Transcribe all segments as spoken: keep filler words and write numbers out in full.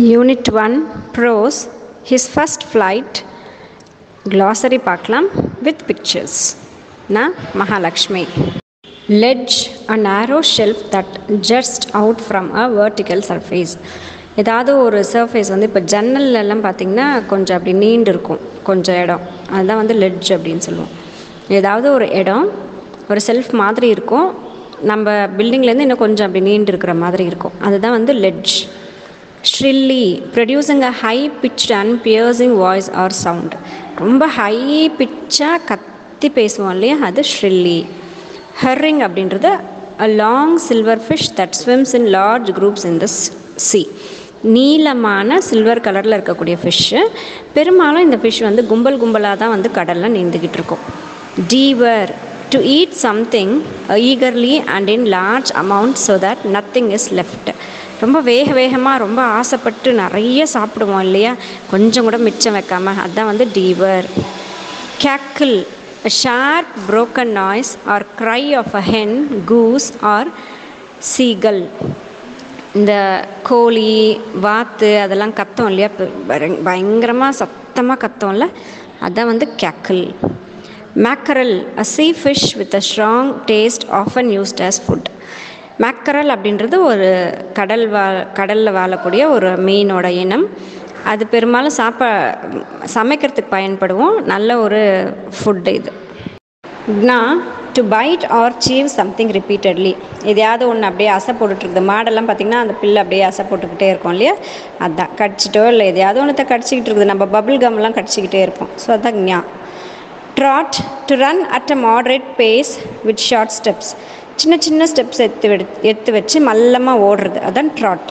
Unit one, Prose, his first flight, glossary பார்க்கலாம் with pictures. Na Mahalakshmi. Ledge, a narrow shelf that juts out from a vertical surface. ஏதாவது ஒரு surface வந்து இப்போ ஜன்னல்லாம் பார்த்திங்கன்னா கொஞ்சம் அப்படி நீண்டு இருக்கும் கொஞ்சம் இடம், அதுதான் வந்து லெட்ஜ் அப்படின்னு சொல்லுவோம். ஏதாவது ஒரு இடம் ஒரு செல்ஃப் மாதிரி இருக்கும், நம்ம பில்டிங்லேருந்து இன்னும் கொஞ்சம் அப்படி நீண்டு இருக்கிற மாதிரி இருக்கும், அதுதான் வந்து ledge. shrilly, producing a high pitched and piercing voice or sound. ரொம்ப ஹை பிச்சாக கத்தி பேசுவோம் இல்லையா, அது shrilly. herring அப்படின்றது a long silver fish that swims in large groups in the sea. நீளமான சில்வர் கலரில் இருக்கக்கூடிய ஃபிஷ்ஷு, பெரும்பாலும் இந்த ஃபிஷ் வந்து கும்பல் கும்பலாக தான் வந்து கடலில் நீந்துக்கிட்டு இருக்கும். devour, to eat something eagerly and in large amounts so that nothing is left. ரொம்ப வேக வேகமாக ரொம்ப ஆசைப்பட்டு நிறைய சாப்பிடுவோம் இல்லையா, கொஞ்சம் கூட மிச்சம் வைக்காமல், அதுதான் வந்து devour. cackle, a sharp broken noise or cry of a hen, goose or seagull. இந்த கோழி வாத்து அதெல்லாம் கத்தோம் இல்லையா, பயங்கரமாக சத்தமாக கத்தோம்ல, அதுதான் வந்து cackle. mackerel, a sea fish with a strong taste often used as food. mackerel அப்படின்றது ஒரு கடல் வா கடலில் வாழக்கூடிய ஒரு மீனோட இனம், அது பெரும்பாலும் சாப்பா சமைக்கிறதுக்கு பயன்படுவோம், நல்ல ஒரு ஃபுட்டு இது. gnaw, to bite or chew something repeatedly. எதையாவது ஒன்று அப்படியே அசை போட்டுட்ருக்குது, மாடெல்லாம் பார்த்திங்கன்னா அந்த பில்லு அப்படியே அசை போட்டுக்கிட்டே இருக்கும் இல்லையா, அதுதான் கடிச்சிட்டோ இல்லை எதையாவது ஒன்றத்தை கடிச்சிக்கிட்டு இருக்குது, நம்ம பபிள் கம்லாம் கடிச்சிக்கிட்டே இருப்போம், ஸோ அதுதான் gnaw. trot, to run at a moderate pace with short steps. சின்ன சின்ன ஸ்டெப்ஸ் எடுத்து எடுத்து வச்சு மல்லமாக ஓடுறது, அதுதான் trot.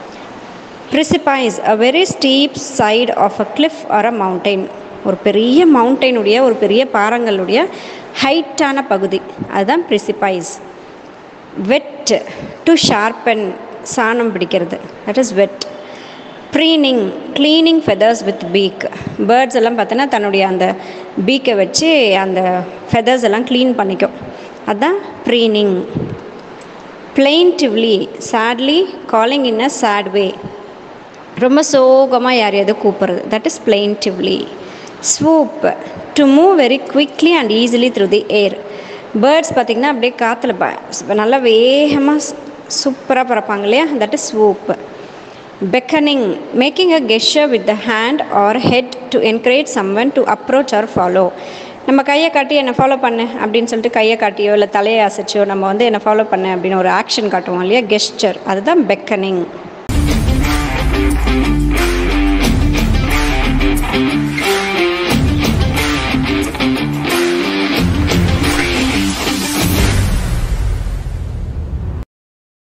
PRECIPICE, a very steep side of a cliff or a mountain. ஒரு பெரிய மவுண்டெயினுடைய ஒரு பெரிய பாறங்களுடைய ஹைட்டான பகுதி, அதுதான் PRECIPICE. WHET, to sharpen, சாணம் பிடிக்கிறது, that is WHET. PREENING, cleaning feathers with beak. Birds எல்லாம் பார்த்தோன்னா தன்னுடைய அந்த பீக்கை வச்சு அந்த ஃபெதர்ஸ் எல்லாம் க்ளீன் பண்ணிக்கும், அதுதான் PREENING. plaintively, sadly, calling in a sad way. ரொம்ப சோகமாக யாரையாவது கூப்பிட்றது, that is plaintively. swoop, to move very quickly and easily through the air. Birds பார்த்திங்கன்னா அப்படியே காற்றுல ப நல்லா வேகமாக சூப்பராக பறப்பாங்க இல்லையா, that is swoop. beckoning, making a gesture with the hand or head to encourage someone to approach or follow. நம்ம கையை காட்டி என்னை ஃபாலோ பண்ணு அப்படின்னு சொல்லிட்டு கையை காட்டியோ இல்லை தலையை அசைச்சோ நம்ம வந்து என்னை ஃபாலோ பண்ணு அப்படின்னு ஒரு ஆக்ஷன் காட்டுவோம் இல்லையா, கெஸ்டர், அதுதான் beckoning.